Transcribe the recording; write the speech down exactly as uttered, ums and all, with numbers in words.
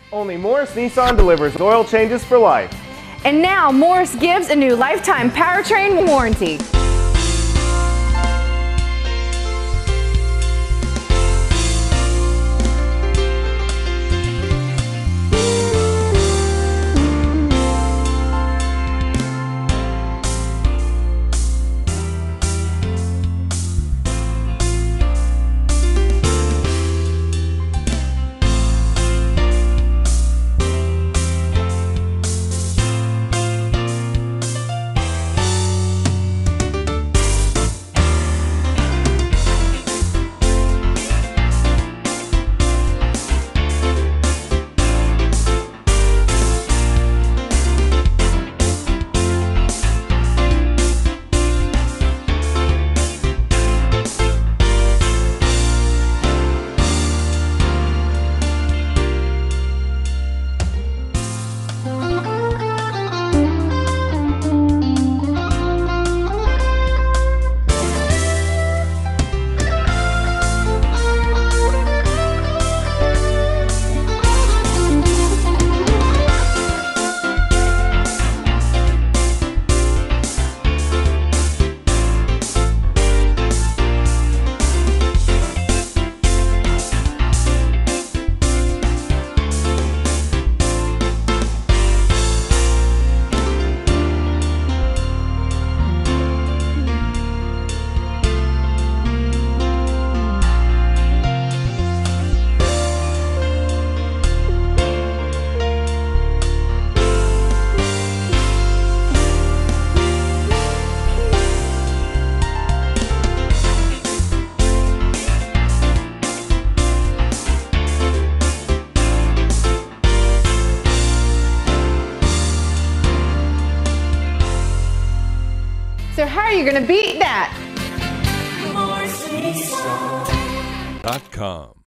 Only Morris Nissan delivers oil changes for life. And now Morris gives a new lifetime powertrain warranty. So how are you going to beat that? dot com